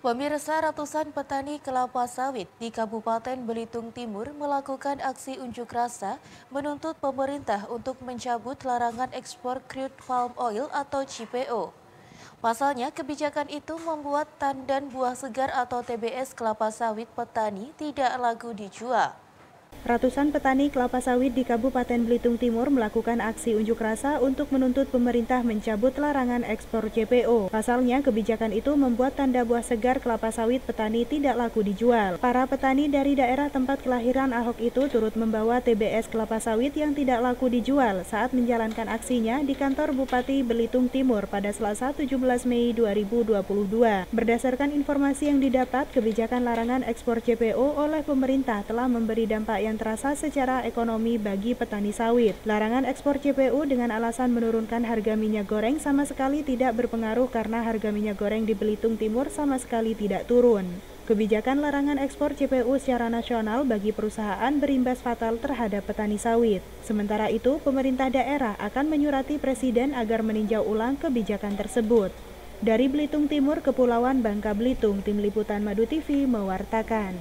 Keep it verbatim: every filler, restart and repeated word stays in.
Pemirsa, ratusan petani kelapa sawit di Kabupaten Belitung Timur melakukan aksi unjuk rasa menuntut pemerintah untuk mencabut larangan ekspor crude palm oil atau C P O. Pasalnya, kebijakan itu membuat tandan buah segar atau T B S kelapa sawit petani tidak laku dijual. Ratusan petani kelapa sawit di Kabupaten Belitung Timur melakukan aksi unjuk rasa untuk menuntut pemerintah mencabut larangan ekspor C P O. Pasalnya, kebijakan itu membuat tanda buah segar kelapa sawit petani tidak laku dijual. Para petani dari daerah tempat kelahiran Ahok itu turut membawa T B S kelapa sawit yang tidak laku dijual saat menjalankan aksinya di kantor Bupati Belitung Timur pada Selasa tujuh belas Mei dua ribu dua puluh dua. Berdasarkan informasi yang didapat, kebijakan larangan ekspor C P O oleh pemerintah telah memberi dampak yang yang terasa secara ekonomi bagi petani sawit. Larangan ekspor C P O dengan alasan menurunkan harga minyak goreng sama sekali tidak berpengaruh karena harga minyak goreng di Belitung Timur sama sekali tidak turun. Kebijakan larangan ekspor C P O secara nasional bagi perusahaan berimbas fatal terhadap petani sawit. Sementara itu, pemerintah daerah akan menyurati Presiden agar meninjau ulang kebijakan tersebut. Dari Belitung Timur, Kepulauan Bangka Belitung, Tim Liputan Madu T V mewartakan.